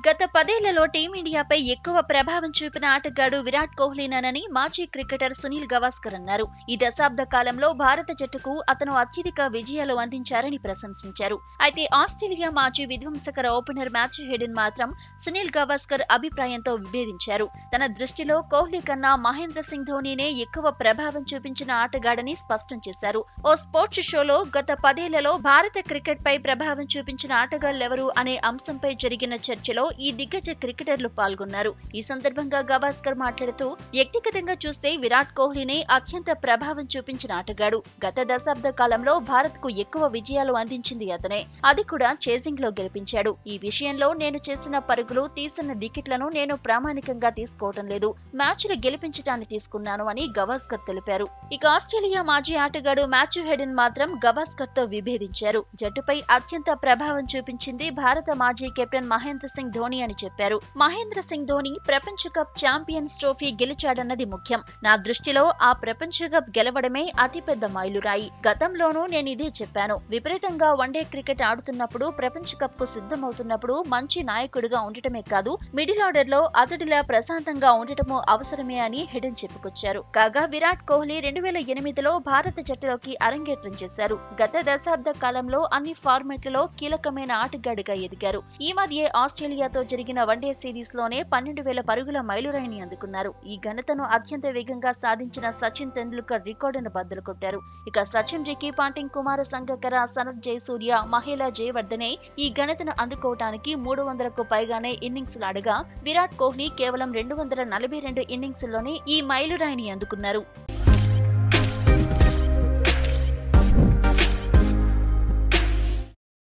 గత 10 ఏళ్లలో టీమిండియాపై ఎక్కువ ప్రభావం చూపిన ఆటగాడు విరాట్ కోహ్లీనేనని మాజీ క్రికెటర్ సునీల్ గవాస్కర్ అన్నారు. ఈ దశాబ్ద కాలంలో భారత జట్టుకు అతను అత్యధిక విజయాలు అందించారని ప్రశంసించారు. అయితే ఆస్ట్రేలియా మాజీ విధ్వంసకర ఓపెనర్ హెడెన్ మాత్రం సునీల్ గవాస్కర్ అభిప్రాయంతో విభేదించారు. తన దృష్టిలో కోహ్లీ కన్నా మహేంద్ర సింగ్ ధోనీనే ఎక్కువ ప్రభావం చూపించిన ఆటగాడని స్పష్టం చేశారు. ఓ స్పోర్ట్స్ షోలో గత 10 ఏళ్లలో భారత క్రికెట్ పై ప్రభావం చూపించిన ఆటగాళ్లెవరు అనే అంశంపై జరిగిన చర్చలో ఈ దిగ్గజ క్రికెటర్లు పాల్గొన్నారు. ఈ సందర్భంగా గవాస్కర్ మాట్లాడుతూ, వ్యక్తిగతంగా చూస్తే విరాట్ కోహ్లీనే అత్యంత ప్రభావం చూపించిన ఆటగాడు. గత దశాబ్ద కాలంలో భారత్ కు ఎక్కువ విజయాలు అందించింది అతనే. అది కూడా చేజింగ్ లో గెలిపించాడు. ఈ విషయంలో నేను చేసిన పరుగులు, తీసిన వికెట్లను నేను ప్రామాణికంగా తీసుకోవడం లేదు, మ్యాచ్లు గెలిపించడాన్ని తీసుకున్నాను అని గవాస్కర్ తెలిపారు. ఇక ఆస్ట్రేలియా మాజీ ఆటగాడు హెడెన్ మాత్రం గవాస్కర్ తో విభేదించారు. జట్టుపై అత్యంత ప్రభావం చూపించింది భారత మాజీ కెప్టెన్ మహేంద్ర సింగ్ ధోని అని చెప్పారు. మహేంద్ర సింగ్ ధోని ప్రపంచ కప్ ఛాంపియన్స్ ట్రోఫీ గెలిచాడన్నది ముఖ్యం. నా దృష్టిలో ఆ ప్రపంచ కప్ గెలవడమే అతిపెద్ద మైలురాయి. గతంలోనూ నేను ఇదే చెప్పాను. విపరీతంగా వన్డే క్రికెట్ ఆడుతున్నప్పుడు, ప్రపంచ కప్ కు సిద్ధమవుతున్నప్పుడు మంచి నాయకుడిగా ఉండటమే కాదు, మిడిల్ ఆర్డర్ లో అతడిలా ప్రశాంతంగా ఉండటమూ అవసరమే అని హెడెన్ చెప్పుకొచ్చారు. కాగా విరాట్ కోహ్లీ 2008లో భారత జట్టులోకి అరంగేట్రం చేశారు. గత దశాబ్ద కాలంలో అన్ని ఫార్మాట్లలో కీలకమైన ఆటగాడిగా ఎదిగారు. ఈ మధ్య ఆస్ట్రేలియాతో జరిగిన వన్డే సిరీస్ లోనే 12,000 పరుగుల మైలురాయిని అందుకున్నారు. ఈ ఘనతను అత్యంత వేగంగా సాధించిన సచిన్ తెండూల్కర్ రికార్డును బద్దలు కొట్టారు. ఇక సచిన్, రికీ పాంటింగ్, కుమార సంగక్కర, సనత్ జయసూర్య, మహేలా జయవర్ధనే ఈ ఘనతను అందుకోవటానికి 300కు పైగానే ఇన్నింగ్స్ ఆడగా విరాట్ కోహ్లీ కేవలం 242 ఇన్నింగ్స్ లోనే ఈ మైలురాయిని అందుకున్నారు.